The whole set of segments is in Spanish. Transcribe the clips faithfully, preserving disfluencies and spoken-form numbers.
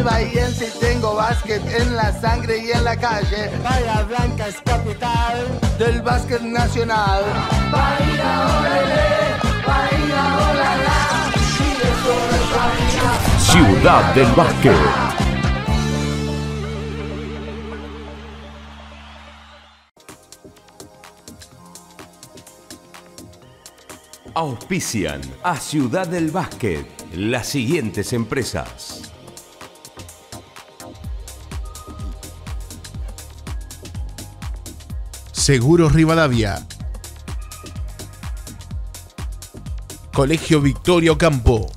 bahiense y tengo básquet en la sangre y en la calle. Bahía Blanca es capital del básquet nacional. Bahía, olele, Bahía, olala, y eso es Bahía. Ciudad del Básquet. Auspician a Ciudad del Básquet las siguientes empresas: Seguros Rivadavia, Colegio Victoria Ocampo,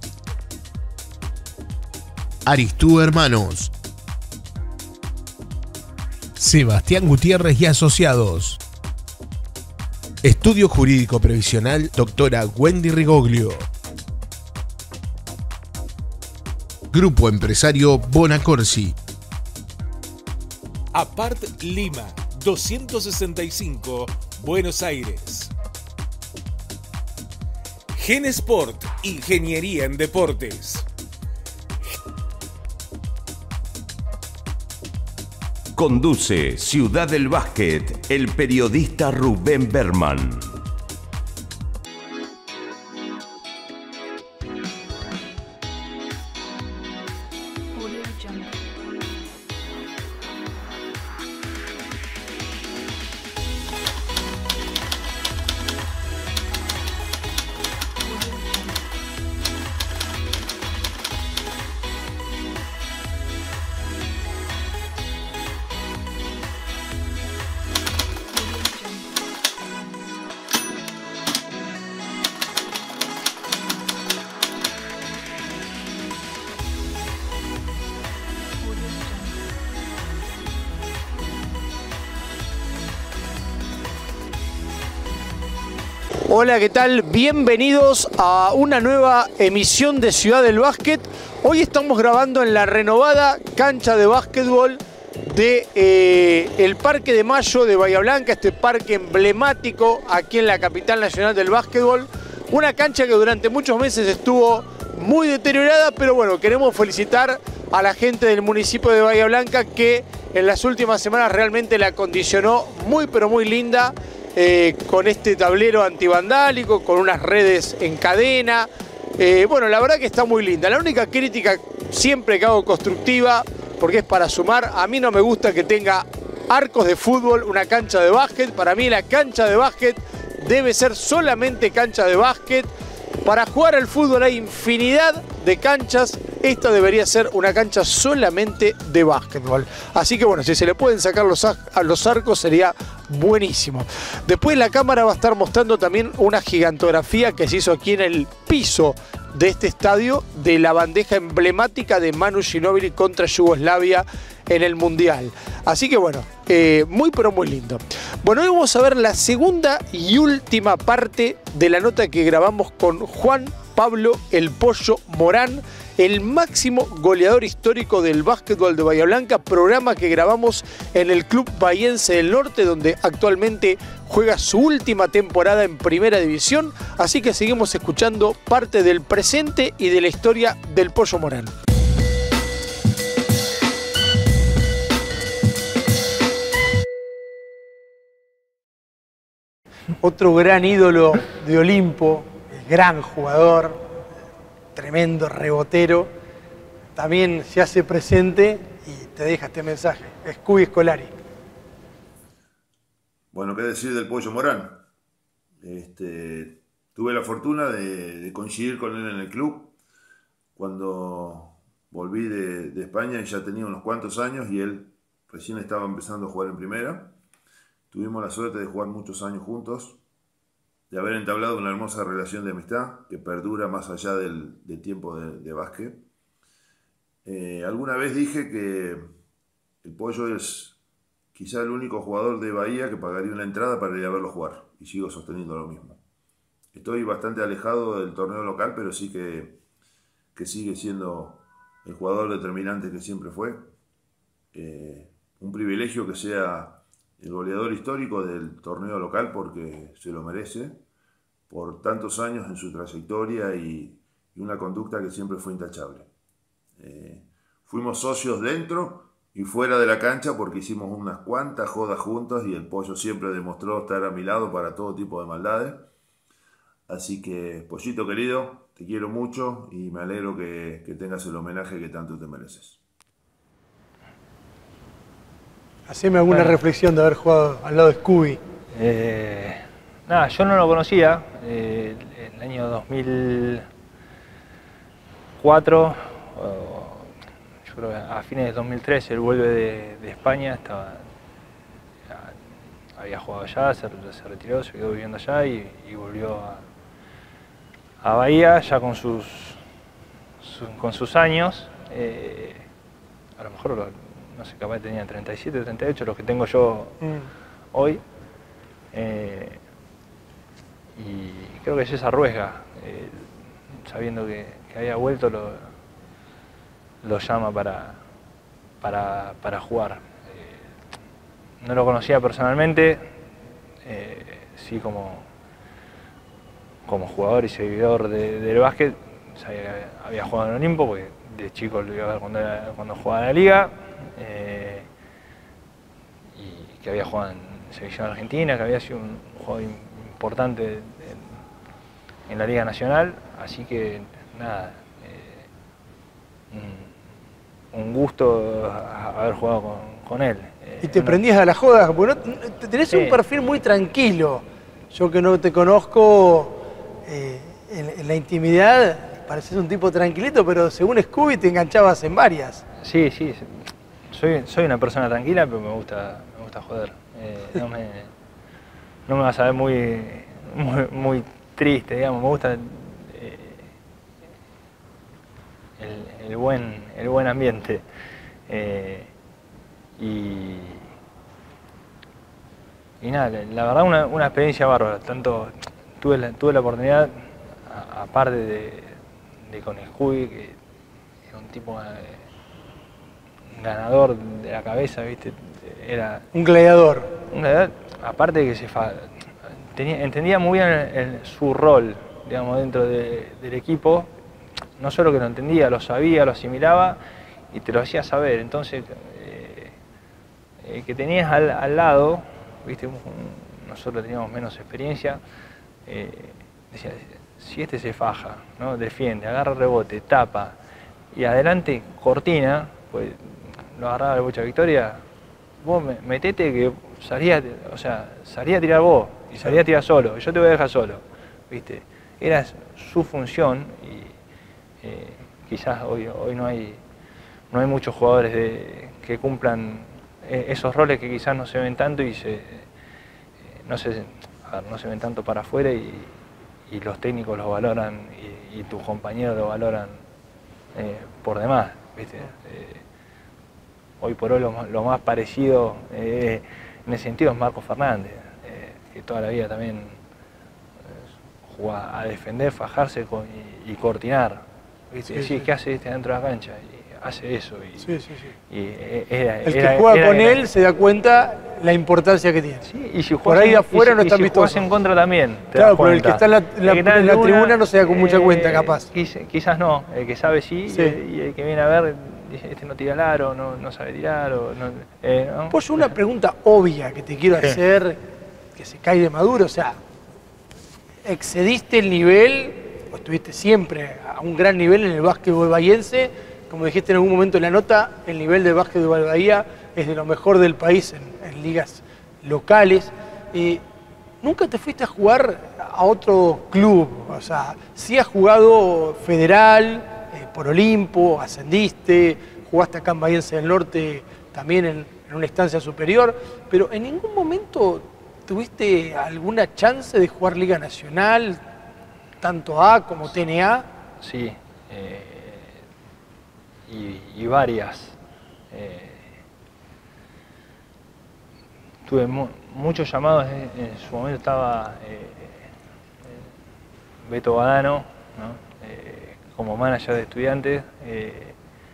Aristú Hermanos, Sebastián Gutiérrez y Asociados, Estudio Jurídico Previsional Doctora Wendy Rigoglio, Grupo Empresario Bonacorsi, Apart Lima doscientos sesenta y cinco, Buenos Aires. Genesport, Ingeniería en Deportes. Conduce Ciudad del Básquet el periodista Rubén Berman. Hola, ¿qué tal? Bienvenidos a una nueva emisión de Ciudad del Básquet. Hoy estamos grabando en la renovada cancha de básquetbol de eh, el Parque de Mayo de Bahía Blanca, este parque emblemático aquí en la capital nacional del básquetbol. Una cancha que durante muchos meses estuvo muy deteriorada, pero bueno, queremos felicitar a la gente del municipio de Bahía Blanca que en las últimas semanas realmente la acondicionó muy pero muy linda. Eh, con este tablero antivandálico, con unas redes en cadena. Eh, bueno, la verdad que está muy linda. La única crítica siempre que hago constructiva, porque es para sumar, a mí no me gusta que tenga arcos de fútbol, una cancha de básquet. Para mí la cancha de básquet debe ser solamente cancha de básquet. Para jugar al fútbol hay infinidad de canchas. Esta debería ser una cancha solamente de básquetbol. Así que bueno, si se le pueden sacar los, a los arcos sería buenísimo. Después la cámara va a estar mostrando también una gigantografía que se hizo aquí en el piso de este estadio de la bandeja emblemática de Manu Ginóbili contra Yugoslavia en el Mundial. Así que bueno, eh, muy pero muy lindo. Bueno, hoy vamos a ver la segunda y última parte de la nota que grabamos con Juan Pablo El Pollo Morán, el máximo goleador histórico del básquetbol de Bahía Blanca, programa que grabamos en el Club Bahiense del Norte, donde actualmente juega su última temporada en Primera División. Así que seguimos escuchando parte del presente y de la historia del Pollo Morán. Otro gran ídolo de Olimpo, el gran jugador, tremendo rebotero, también se hace presente y te deja este mensaje. Scooby Scolari. Bueno, qué decir del Pollo Morán. Este, tuve la fortuna de, de coincidir con él en el club cuando volví de, de España y ya tenía unos cuantos años y él recién estaba empezando a jugar en primera. Tuvimos la suerte de jugar muchos años juntos, de haber entablado una hermosa relación de amistad que perdura más allá del, del tiempo de, de básquet. Eh, alguna vez dije que el Pollo es quizá el único jugador de Bahía que pagaría una entrada para ir a verlo jugar, y sigo sosteniendo lo mismo. Estoy bastante alejado del torneo local, pero sí que, que sigue siendo el jugador determinante que siempre fue. Eh, un privilegio que sea el goleador histórico del torneo local porque se lo merece por tantos años en su trayectoria y, y una conducta que siempre fue intachable. Eh, fuimos socios dentro y fuera de la cancha porque hicimos unas cuantas jodas juntos y el Pollo siempre demostró estar a mi lado para todo tipo de maldades. Así que, Pollito querido, te quiero mucho y me alegro que, que tengas el homenaje que tanto te mereces. Haceme alguna bueno. reflexión de haber jugado al lado de Scooby. Eh, nada, yo no lo conocía. Eh, en el año dos mil cuatro, yo creo que a fines de dos mil tres, él vuelve de, de España. Estaba, había jugado allá, se, se retiró, se quedó viviendo allá y, y volvió a, a Bahía ya con sus, su, con sus años. Eh, a lo mejor, no sé, capaz tenía treinta y siete, treinta y ocho, los que tengo yo mm. hoy. Eh, y creo que César Ruesga, eh, sabiendo que, que había vuelto, lo, lo llama para, para, para jugar. Eh, no lo conocía personalmente, eh, sí como, como jugador y seguidor de, del básquet. Sabía que había jugado en Olimpo, porque de chico lo iba a ver cuando, era, cuando jugaba en la liga, eh, y que había jugado en selección argentina, que había sido un jugador importante en, en la Liga Nacional, así que nada, eh, un, un gusto haber jugado con, con él. ¿Y te no, prendías a la joda? Porque no, tenés sí. un perfil muy tranquilo. Yo que no te conozco eh, en, en la intimidad, pareces un tipo tranquilito, pero según Scooby te enganchabas en varias. Sí, sí, soy, soy una persona tranquila, pero me gusta, me gusta joder. Eh, no, me, no me vas a ver muy, muy, muy triste, digamos, me gusta eh, el, el, buen, el buen ambiente. Eh, y, y nada, la verdad una, una experiencia bárbara. Tanto tuve la, tuve la oportunidad, a, aparte de, de con Scooby, que era un tipo eh, ganador de la cabeza, ¿viste? Era un gladiador. Un gladiador, aparte de que se fa, tenía, entendía muy bien el, el, su rol, digamos, dentro de, del equipo. No solo que lo entendía, lo sabía, lo asimilaba y te lo hacía saber. Entonces, eh, eh, que tenías al, al lado, ¿viste? Un, nosotros teníamos menos experiencia, eh, decía, si este se faja, ¿no? Defiende, agarra rebote, tapa y adelante cortina, pues lo agarraba de Bocha Victoria. Vos metete que salía, o sea, salía a tirar vos y salía a tirar solo, yo te voy a dejar solo, ¿viste? Era su función y eh, quizás hoy, hoy no hay no hay muchos jugadores de, que cumplan esos roles que quizás no se ven tanto y se no se, a ver, no se ven tanto para afuera y, y los técnicos los valoran y, y tus compañeros lo valoran eh, por demás, ¿viste? Eh, Hoy por hoy lo, lo más parecido eh, en ese sentido es Marco Fernández, eh, que toda la vida también eh, juega a defender, fajarse con, y, y cortinar. ¿Viste? Sí, sí. ¿Qué hace este dentro de la cancha? Y hace eso. Y, sí, sí, sí. Y era, el que era, juega era, con era, él se da cuenta la importancia que tiene. Sí, y si por ahí en, afuera y, no están si vistosos. Si en contra también. Te claro, das pero el que está en la, en la, en la, en la tribuna no se da con eh, mucha cuenta, capaz. Quizás, quizás no, el que sabe sí, sí. Y, y el que viene a ver, este no tira el aro, no, no sabe tirar. O no, eh, ¿no? Pues una pregunta obvia que te quiero sí. hacer, que se cae de maduro, o sea, ¿excediste el nivel, o estuviste siempre a un gran nivel en el básquetbol bahiense? Como dijiste en algún momento en la nota, el nivel del básquetbol Bahía es de lo mejor del país en, en ligas locales. Eh, ¿Nunca te fuiste a jugar a otro club? O sea, sí has jugado federal, eh, por Olimpo, ascendiste, jugaste acá en Bahiense del Norte también en, en una instancia superior, pero ¿en ningún momento tuviste alguna chance de jugar Liga Nacional, tanto A como T N A? Sí. Eh... Y, y varias. Eh, tuve mu muchos llamados, en, en su momento estaba eh, Beto Badano, ¿no? eh, como manager de Estudiantes, eh,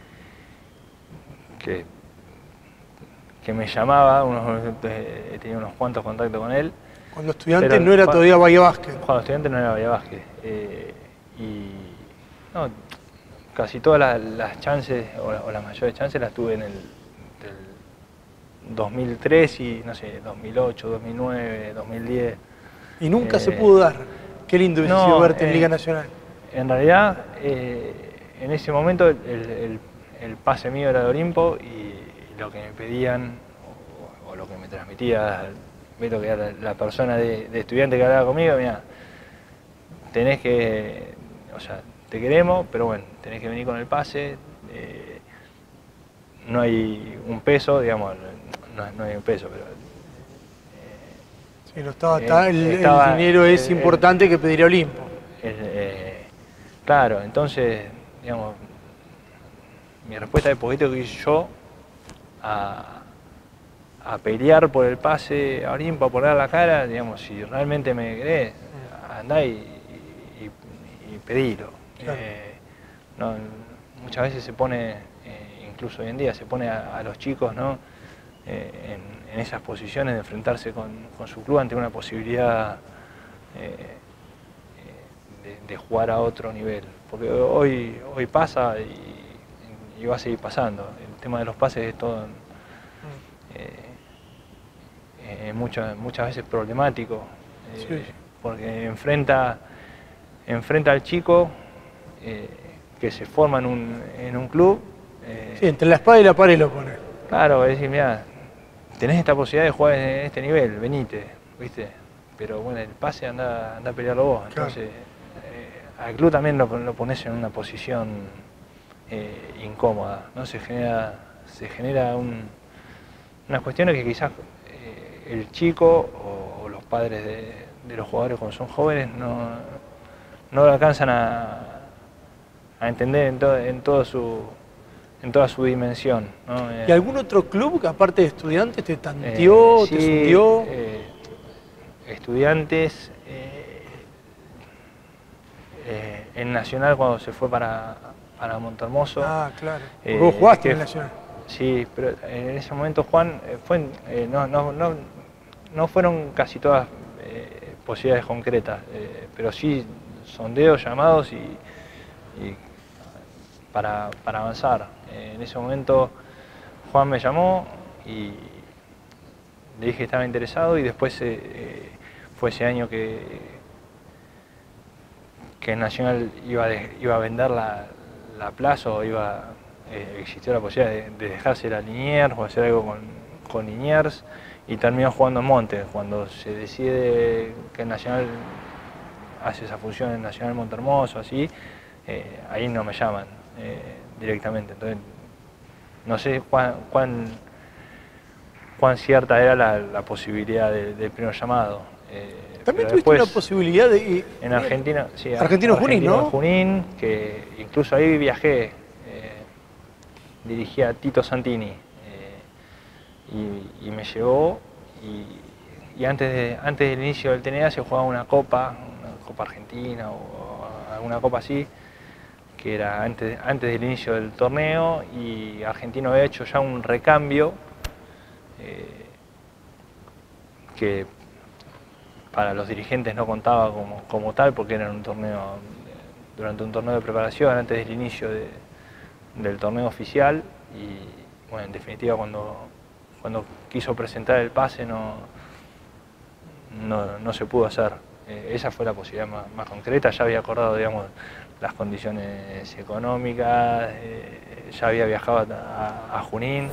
que, que me llamaba, unos, eh, tenía unos cuantos contactos con él. Cuando Estudiantes no era todavía Bahía Básquet. Cuando Estudiantes no era Bahía Básquet. Eh, y no, casi todas las, las chances, o, o las mayores chances las tuve en el, el dos mil tres y, no sé, dos mil ocho, dos mil nueve, dos mil diez. Y nunca eh, se pudo dar. Qué lindo hubiese no, sido verte eh, en Liga Nacional. En realidad, eh, en ese momento el, el, el pase mío era de Olimpo y lo que me pedían, o, o lo que me transmitía Beto, que era la, la persona de, de estudiante que hablaba conmigo, mira, tenés que, o sea, te queremos, pero bueno, tenés que venir con el pase, eh, no hay un peso, digamos, no, no hay un peso, pero... Sí, no estaba, eh, está, el, estaba, el dinero es el, importante que pedir Olimpo. El, eh, claro, entonces, digamos, mi respuesta es poquito que hice yo a, a pelear por el pase a Olimpo, a poner la cara, digamos, si realmente me querés, andá y, y, y pedilo. Claro. Eh, no, muchas veces se pone, eh, incluso hoy en día, se pone a, a los chicos, ¿no? eh, en, en esas posiciones de enfrentarse con, con su club ante una posibilidad eh, de, de jugar a otro nivel. Porque hoy, hoy pasa y, y va a seguir pasando. El tema de los pases es todo eh, eh, muchas, muchas veces problemático, eh, sí. porque enfrenta, enfrenta al chico eh, que se forma en un, en un club. Eh, sí, entre la espada y la pared lo pone. Claro, es decir, mira, tenés esta posibilidad de jugar en este nivel, venite, ¿viste? Pero bueno, el pase anda, anda a pelearlo vos. Claro. Entonces, eh, al club también lo, lo pones en una posición eh, incómoda, ¿no? Se genera, se genera un, unas cuestiones que quizás eh, el chico o, o los padres de, de los jugadores cuando son jóvenes no, no lo alcanzan a, a entender en, to, en todo su... en toda su dimensión, ¿no? ¿Y algún otro club que aparte de Estudiantes te tanteó, eh, sí, te sondeó? Eh, estudiantes, eh, eh, en Nacional cuando se fue para, para Montehermoso. Ah, claro. Eh, Vos jugaste que, en Nacional. Sí, pero en ese momento Juan, fue, eh, no, no, no, no fueron casi todas eh, posibilidades concretas, eh, pero sí sondeos, llamados y, y para, para avanzar. En ese momento Juan me llamó y le dije que estaba interesado y después eh, fue ese año que, que Nacional iba, de, iba a vender la, la plaza o iba, eh, existió la posibilidad de, de dejarse la Liniers o hacer algo con, con Liniers y terminó jugando en Monte. Cuando se decide que Nacional hace esa función en Nacional Montehermoso, así, eh, ahí no me llaman. Eh, directamente, entonces no sé cuán, cuán, cuán cierta era la, la posibilidad del de primer llamado. Eh, También tuviste después, una posibilidad de... En Argentina, sí. Argentino Junín, ¿no? Junín, que incluso ahí viajé, eh, dirigí a Tito Santini eh, y, y me llevó y, y antes, de, antes del inicio del T N A se jugaba una copa, una copa argentina o alguna copa así, que era antes, antes del inicio del torneo y Argentino había hecho ya un recambio eh, que para los dirigentes no contaba como, como tal porque era un torneo, durante un torneo de preparación antes del inicio de, del torneo oficial y bueno, en definitiva cuando, cuando quiso presentar el pase no, no, no se pudo hacer. Eh, esa fue la posibilidad más, más concreta, ya había acordado, digamos, las condiciones económicas, eh, ya había viajado a, a Junín.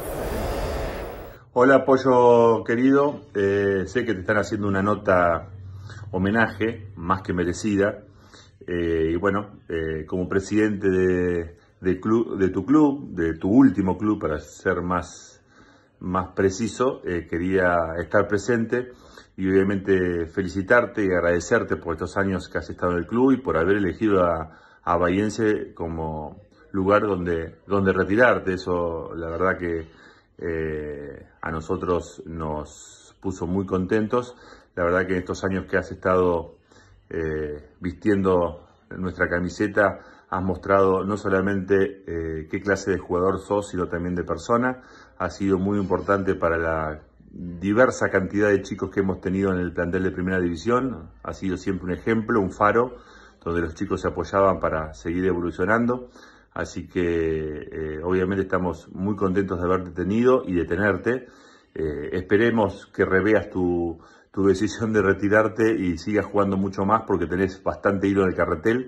Hola Pollo querido, eh, sé que te están haciendo una nota homenaje, más que merecida, eh, y bueno, eh, como presidente de, de, club, de tu club, de tu último club para ser más, más preciso, eh, quería estar presente y obviamente felicitarte y agradecerte por estos años que has estado en el club y por haber elegido a a Bahiense como lugar donde, donde retirarte. Eso la verdad que eh, a nosotros nos puso muy contentos. La verdad que en estos años que has estado eh, vistiendo nuestra camiseta has mostrado no solamente eh, qué clase de jugador sos, sino también de persona. Ha sido muy importante para la diversa cantidad de chicos que hemos tenido en el plantel de Primera División. Ha sido siempre un ejemplo, un faro, donde los chicos se apoyaban para seguir evolucionando. Así que eh, obviamente estamos muy contentos de haberte tenido y de tenerte. Eh, esperemos que reveas tu, tu decisión de retirarte y sigas jugando mucho más porque tenés bastante hilo en el carretel,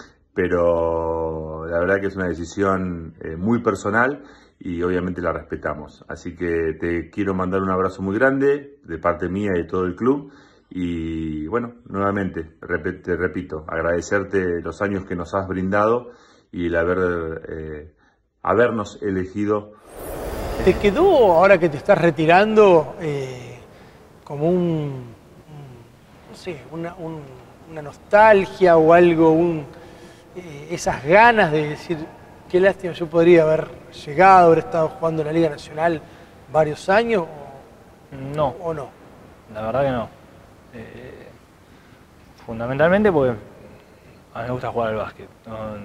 pero la verdad que es una decisión eh, muy personal y obviamente la respetamos. Así que te quiero mandar un abrazo muy grande de parte mía y de todo el club. Y bueno, nuevamente, te repito, agradecerte los años que nos has brindado y el haber, eh, habernos elegido. ¿Te quedó, ahora que te estás retirando, eh, como un, un, no sé, una, un, una nostalgia o algo, un, eh, esas ganas de decir, qué lástima, yo podría haber llegado, haber estado jugando en la Liga Nacional varios años? O, no. ¿O no? La verdad que no. Eh, fundamentalmente porque a mí me gusta jugar al básquet, ¿no?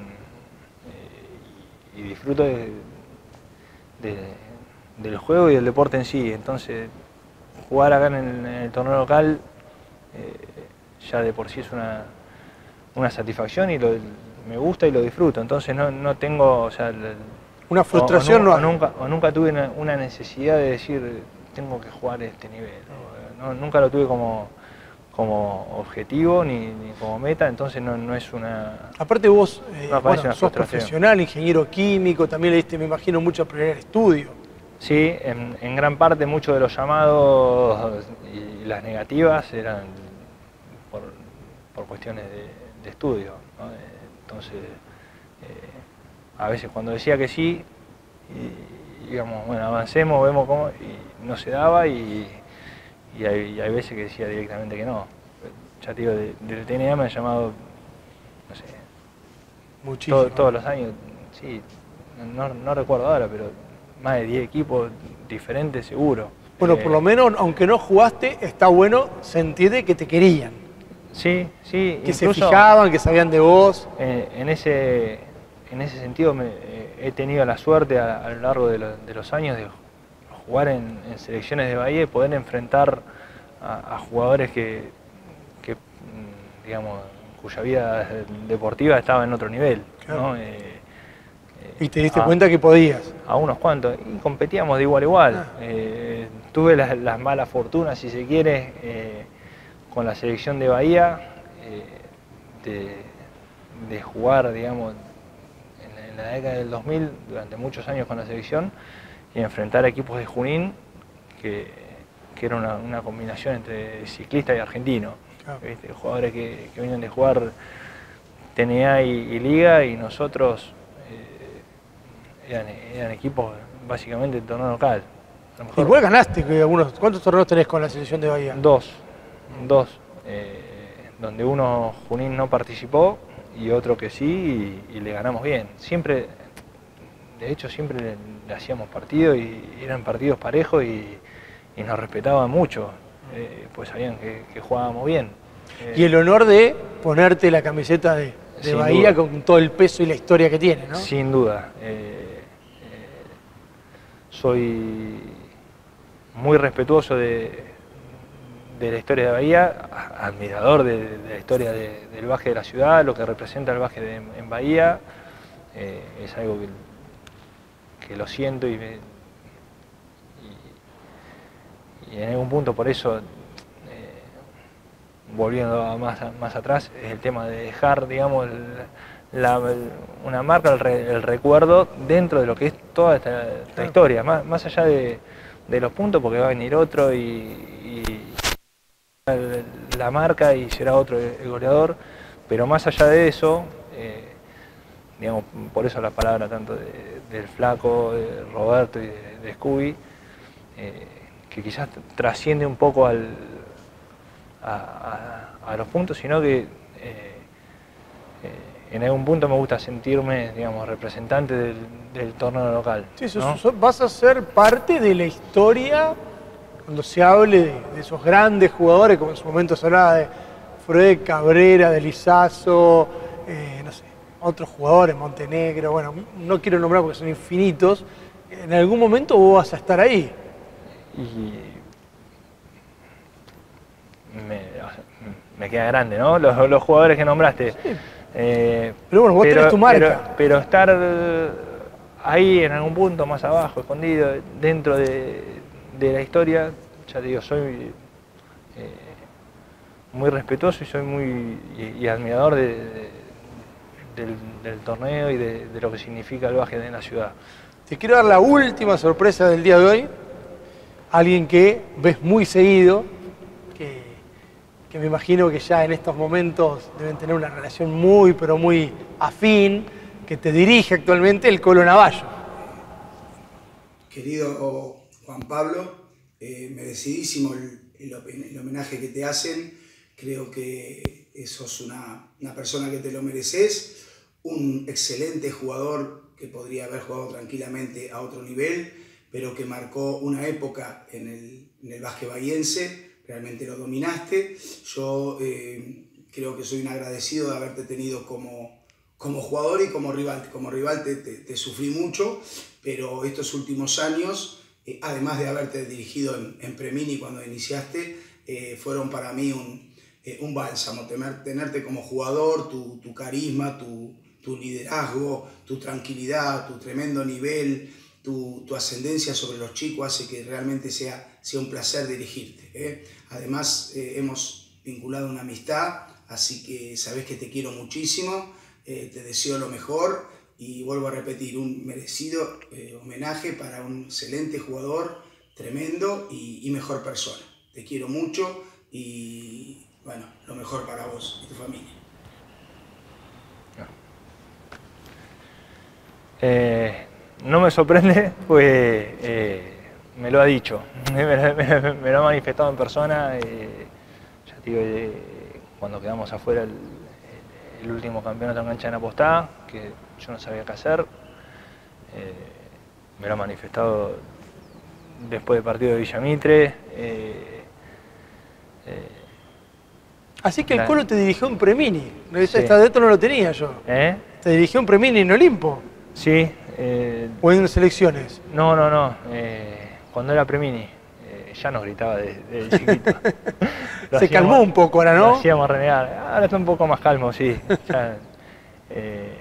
eh, y, y disfruto de, de, del juego y del deporte en sí. Entonces jugar acá en el, en el torneo local eh, ya de por sí es una, una satisfacción y lo, me gusta y lo disfruto. Entonces no, no tengo, o sea, el, una frustración o, o, no o nunca, o nunca tuve una, una necesidad de decir tengo que jugar a este nivel. ¿no? No, nunca lo tuve como como objetivo ni, ni como meta, entonces no, no es una... Aparte vos eh, no bueno, una sos profesional, ingeniero químico, también le diste, me imagino, mucho prioridad al estudio. Sí, en, en gran parte muchos de los llamados y las negativas eran por, por cuestiones de, de estudio, ¿no? Entonces, eh, a veces cuando decía que sí, y, digamos, bueno, avancemos, vemos cómo, y no se daba, y Y hay, y hay veces que decía directamente que no. Ya te digo, de, del T N A me han llamado, no sé, muchísimo. Todo, todos los años, sí, no, no recuerdo ahora, pero más de diez equipos diferentes seguro. Bueno, eh, por lo menos, aunque no jugaste, está bueno sentir de que te querían. Sí, sí. Que se fijaban, que sabían de vos. Eh, en, ese, en ese sentido me, eh, he tenido la suerte a, a lo largo de, lo, de los años de jugar en, en selecciones de Bahía y poder enfrentar a, a jugadores que, que, digamos, cuya vida deportiva estaba en otro nivel. Claro. ¿No? Eh, y te diste a, cuenta que podías. A unos cuantos. Y competíamos de igual a igual. Ah. Eh, tuve las, las malas fortunas, si se quiere, eh, con la selección de Bahía, eh, de, de jugar, digamos, en, en la década del dos mil, durante muchos años con la selección, y enfrentar a equipos de Junín, que, que era una, una combinación entre ciclista y argentino. Claro. ¿Viste? Jugadores que, que venían de jugar T N A y, y Liga, y nosotros eh, eran, eran equipos básicamente de torneo local. A lo mejor, igual ganaste, que algunos, ¿cuántos torneos tenés con la selección de Bahía? Dos, dos, eh, donde uno Junín no participó y otro que sí, y, y le ganamos bien. Siempre, de hecho siempre le, le hacíamos partidos y eran partidos parejos y, y nos respetaban mucho, eh, pues sabían que, que jugábamos bien. Eh, y el honor de ponerte la camiseta de, de Bahía duda. Con todo el peso y la historia que tiene, ¿no? Sin duda. Eh, eh, soy muy respetuoso de, de la historia de Bahía, admirador de, de la historia de, del básquet de la ciudad, lo que representa el básquet de, en Bahía. Eh, es algo que que lo siento y, me, y, y en algún punto por eso, eh, volviendo a más, a, más atrás, es el tema de dejar, digamos, el, la, el, una marca, el, re, el recuerdo dentro de lo que es toda esta, esta historia, más, más allá de, de los puntos, porque va a venir otro y, y el, la marca y será otro el goleador, pero más allá de eso, eh, digamos, por eso la palabra tanto de, del Flaco, de Roberto y de, de Scooby, eh, que quizás trasciende un poco al, a, a, a los puntos, sino que eh, eh, en algún punto me gusta sentirme, digamos, representante del, del torneo local. Sí, ¿no? sos, vas a ser parte de la historia cuando se hable de, de esos grandes jugadores, como en su momento se hablaba de Fred, Cabrera, de Lizazo, eh, no sé, otros jugadores, Montenegro, bueno, no quiero nombrar porque son infinitos. En algún momento vos vas a estar ahí. Y me, me queda grande, ¿no? Los, los jugadores que nombraste. Sí. Eh, pero bueno, vos pero, tenés tu marca. Pero, pero estar ahí en algún punto más abajo, escondido, dentro de, de la historia, ya te digo, soy eh, muy respetuoso y soy muy y, y admirador de, de, del, del torneo y de, de lo que significa el básquet en la ciudad. Te quiero dar la última sorpresa del día de hoy. Alguien que ves muy seguido, que, que me imagino que ya en estos momentos deben tener una relación muy, pero muy afín, que te dirige actualmente, el Colo Navallo. Querido Juan Pablo, eh, merecidísimo el, el, el homenaje que te hacen. Creo que sos una, una persona que te lo mereces, un excelente jugador que podría haber jugado tranquilamente a otro nivel, pero que marcó una época en el, en el básquet bahiense, realmente lo dominaste. Yo eh, creo que soy un agradecido de haberte tenido como, como jugador y como rival. Como rival te, te, te sufrí mucho, pero estos últimos años, eh, además de haberte dirigido en, en Premini cuando iniciaste, eh, fueron para mí un, eh, un bálsamo. Tener, tenerte como jugador, tu, tu carisma, tu, tu liderazgo, tu tranquilidad, tu tremendo nivel, tu, tu ascendencia sobre los chicos hace que realmente sea, sea un placer dirigirte, ¿eh? Además, eh, hemos vinculado una amistad, así que sabes que te quiero muchísimo, eh, te deseo lo mejor y vuelvo a repetir, un merecido eh, homenaje para un excelente jugador, tremendo y, y mejor persona. Te quiero mucho y bueno, lo mejor para vos y tu familia. Eh, no me sorprende, pues eh, me lo ha dicho, me, me, me, me lo ha manifestado en persona. Eh, ya te digo, eh, cuando quedamos afuera el, el último campeonato en cancha en Apostá, que yo no sabía qué hacer, eh, me lo ha manifestado después del partido de Villamitre. Eh, eh, Así que el la, Colo te dirigió en Premini, sí. Esta dato no lo tenía yo. ¿Eh? ¿Te dirigió en Premini en Olimpo? Sí. Eh, ¿O en selecciones? No, no, no. Eh, cuando era Premini, eh, ya nos gritaba desde de chiquito. Se hacíamos, calmó un poco ahora, ¿no? Lo hacíamos renegar. Ahora está un poco más calmo, sí. Ya, eh,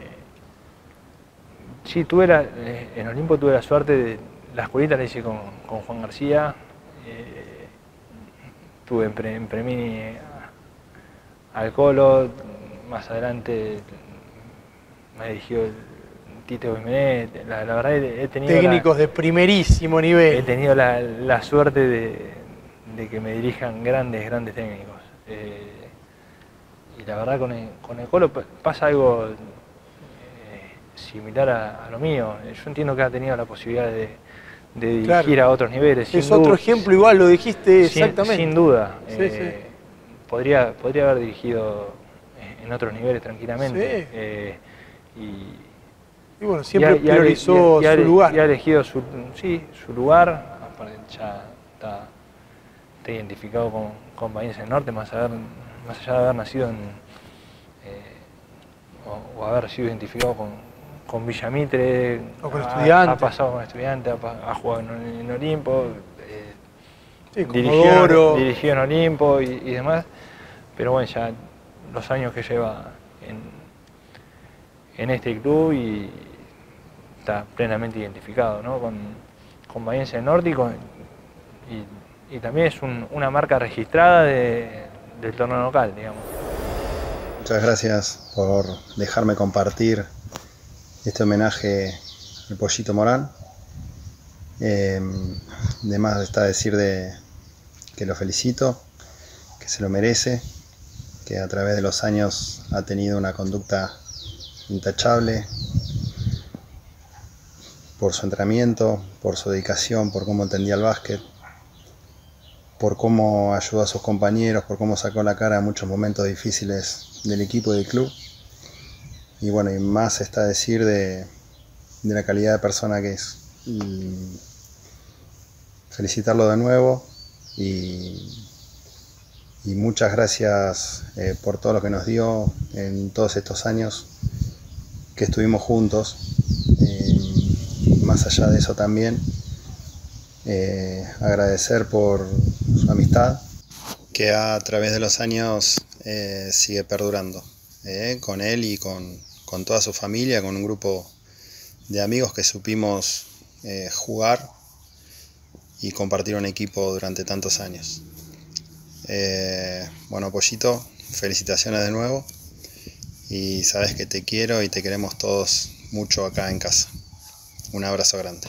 sí, tuve la, eh, en Olimpo tuve la suerte de... La escuelita la hice con, con Juan García. Eh, tuve en, pre, en Premini eh, al Colo. Más adelante me dirigió el Tito Jiménez. La, la verdad he tenido técnicos la, de primerísimo nivel. He tenido la, la suerte de, de que me dirijan grandes, grandes técnicos. Eh, y la verdad con el, con el Colo pasa algo eh, similar a, a lo mío. Yo entiendo que ha tenido la posibilidad de, de dirigir claro. a otros niveles. Es otro ejemplo igual, lo dijiste sin, exactamente. Sin duda. Sí, eh, sí. Podría, podría haber dirigido en otros niveles tranquilamente. Sí. Eh, y, y bueno, siempre y priorizó y, y, y, su lugar. Y ha elegido su, sí, su lugar. Aparte ya está, está identificado con, con Bahiense del Norte, más, haber, más allá de haber nacido en, eh, o, o haber sido identificado con, con Villamitre. O con ha, Estudiante. Ha pasado con Estudiante, ha, ha jugado en, en Olimpo. Eh, sí, dirigió, dirigió en Olimpo y, y demás. Pero bueno, ya los años que lleva en, en este club y está plenamente identificado, ¿no? con, con Bahiense del Norte y, con, y, y también es un, una marca registrada de, del torneo local, digamos. Muchas gracias por dejarme compartir este homenaje al Pollito Morán. Eh, además está decir de que lo felicito, que se lo merece, que a través de los años ha tenido una conducta intachable por su entrenamiento, por su dedicación, por cómo entendía el básquet, por cómo ayudó a sus compañeros, por cómo sacó la cara en muchos momentos difíciles del equipo y del club. Y bueno, y más está decir de, de la calidad de persona que es. Y felicitarlo de nuevo y Y muchas gracias eh, por todo lo que nos dio en todos estos años que estuvimos juntos. Eh, más allá de eso también, eh, agradecer por su amistad, que a través de los años eh, sigue perdurando. eh, con él y con, con toda su familia, con un grupo de amigos que supimos eh, jugar y compartir un equipo durante tantos años. Eh, bueno, Pollito, felicitaciones de nuevo y sabes que te quiero y te queremos todos mucho acá en casa. Un abrazo grande.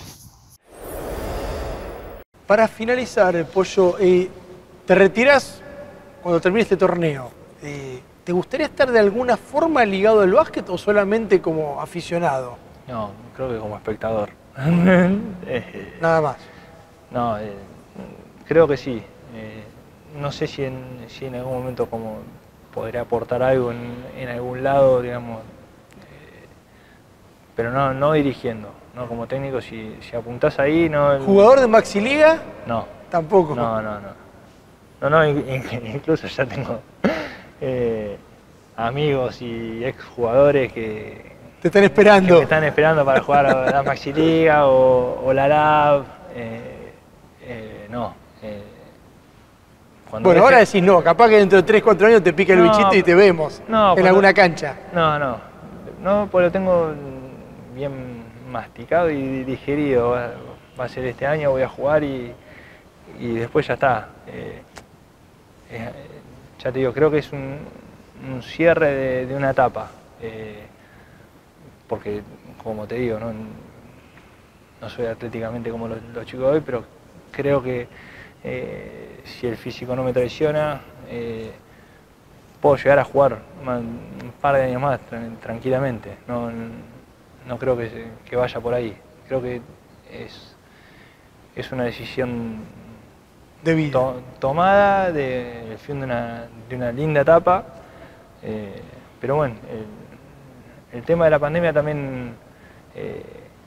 Para finalizar, Pollo, eh, te retirás cuando termine este torneo. Eh, ¿Te gustaría estar de alguna forma ligado al básquet o solamente como aficionado? No, creo que como espectador. eh, Nada más. No, eh, creo que sí. Eh, no sé si en, si en algún momento como podría aportar algo en, en algún lado, digamos, eh, pero no, no dirigiendo, no como técnico. Si, si apuntás ahí, no. El... ¿Jugador de Maxi Liga? No. Tampoco. No, no, no. No, no, incluso ya tengo eh, amigos y exjugadores que te están esperando. Que me están esperando para jugar a la Maxi Liga o, o la Lab. Eh, eh, no. Eh, bueno, deje... ahora decís no, capaz que dentro de tres, cuatro años te pica el no, bichito y te vemos no, en cuando... alguna cancha. No, no. No, pues lo tengo bien masticado y digerido. Va, va a ser este año, voy a jugar y, y después ya está. Eh, eh, ya te digo, creo que es un, un cierre de, de una etapa. Eh, porque, como te digo, no, no soy atléticamente como los, los chicos de hoy, pero creo que eh, si el físico no me traiciona, eh, puedo llegar a jugar un par de años más tranquilamente. No, no creo que, que vaya por ahí. Creo que es, es una decisión de vida. To, tomada del de fin de una, de una linda etapa. Eh, pero bueno, el, el tema de la pandemia también, eh,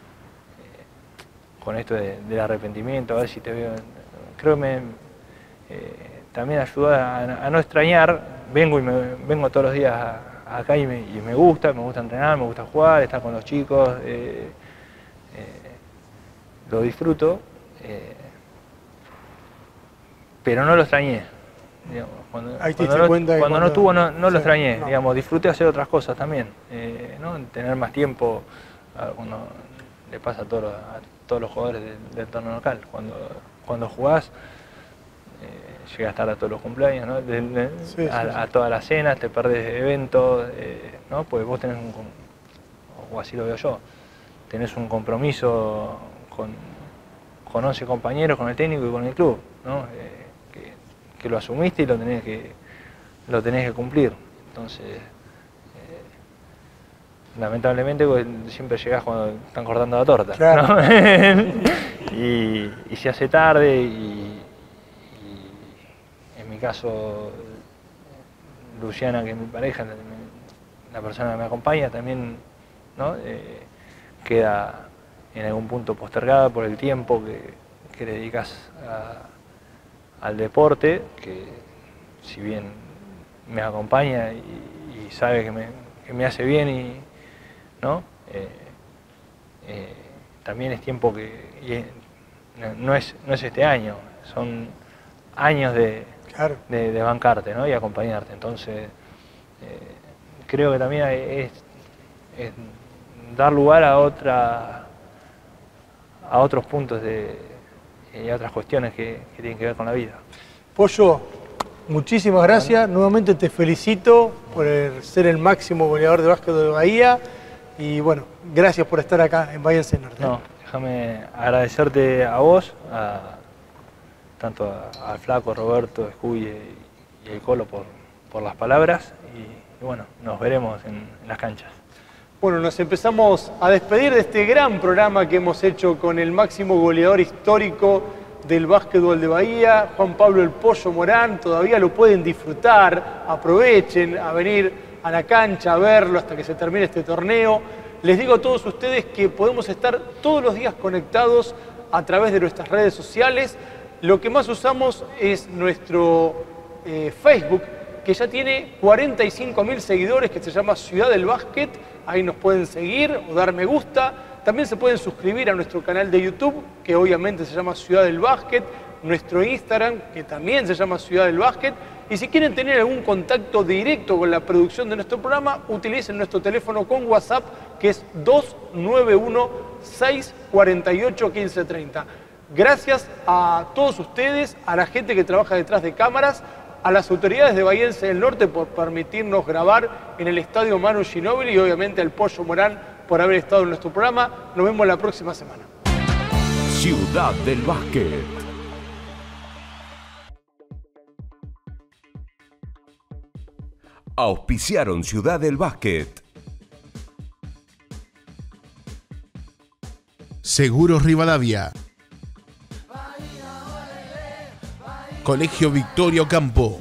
con esto de, del arrepentimiento, a ver si te veo, creo que me, eh, también ayuda a, a no extrañar. Vengo y me, vengo todos los días a, acá y me, y me gusta, me gusta entrenar, me gusta jugar, estar con los chicos, eh, eh, lo disfruto, eh, pero no lo extrañé. Digamos, cuando cuando, no, cuando, cuando no tuvo no, no sí, lo extrañé, no. Digamos, disfruté hacer otras cosas también, eh, ¿no? Tener más tiempo, cuando le pasa a todos los, a todos los jugadores del, del torneo local, cuando, cuando jugás, eh, llegas a estar a todos los cumpleaños, ¿no? de, de, sí, a, sí, sí. a todas las cenas, te perdés de eventos, eh, ¿no? Porque vos tenés un, o así lo veo yo, tenés un compromiso con, con once compañeros, con el técnico y con el club, ¿no? Eh, que lo asumiste y lo tenés que, lo tenés que cumplir. Entonces, eh, lamentablemente siempre llegás cuando están cortando la torta, claro. ¿No? y, y se hace tarde y, y en mi caso Luciana, que es mi pareja, la persona que me acompaña también, ¿no? eh, queda en algún punto postergada por el tiempo que, que le dedicas a al deporte, que si bien me acompaña y, y sabe que me, que me hace bien, y, ¿no? Eh, eh, también es tiempo que y no, es, no es este año, son años de, claro. de, de bancarte, ¿no? Y acompañarte. Entonces, eh, creo que también es, es dar lugar a, otra, a otros puntos de y otras cuestiones que, que tienen que ver con la vida. Pollo, muchísimas gracias. Bueno. Nuevamente te felicito por el, ser el máximo goleador de básquet de Bahía. Y bueno, gracias por estar acá en Bahía Norte. No, déjame agradecerte a vos, a, tanto a, al Flaco, Roberto, Scooby y, y el Colo por, por las palabras. Y, y bueno, nos veremos en, en las canchas. Bueno, nos empezamos a despedir de este gran programa que hemos hecho con el máximo goleador histórico del básquetbol de Bahía, Juan Pablo El Pollo Morán. Todavía lo pueden disfrutar, aprovechen a venir a la cancha a verlo hasta que se termine este torneo. Les digo a todos ustedes que podemos estar todos los días conectados a través de nuestras redes sociales. Lo que más usamos es nuestro eh, Facebook, que ya tiene cuarenta y cinco mil seguidores, que se llama Ciudad del Básquet. Ahí nos pueden seguir o dar me gusta. También se pueden suscribir a nuestro canal de YouTube, que obviamente se llama Ciudad del Básquet. Nuestro Instagram, que también se llama Ciudad del Básquet. Y si quieren tener algún contacto directo con la producción de nuestro programa, utilicen nuestro teléfono con WhatsApp, que es dos nueve uno, seis cuatro ocho, uno cinco tres cero. Gracias a todos ustedes, a la gente que trabaja detrás de cámaras, a las autoridades de Bahiense del Norte por permitirnos grabar en el Estadio Manu Ginóbili y obviamente al Pollo Morán por haber estado en nuestro programa. Nos vemos la próxima semana. Ciudad del Básquet. Auspiciaron Ciudad del Básquet. Seguros Rivadavia. Colegio Victorio Campo.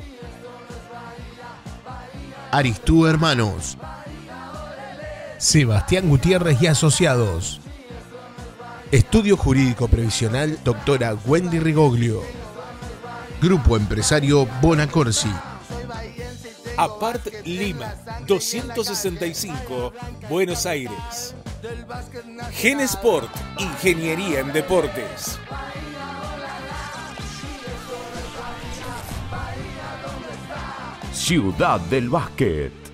Aristú Hermanos. Sebastián Gutiérrez y Asociados. Estudio Jurídico Previsional Doctora Wendy Rigoglio. Grupo Empresario Bonacorsi. Apart Lima, doscientos sesenta y cinco, Buenos Aires. Genesport, Ingeniería en Deportes. Ciudad del Básquet.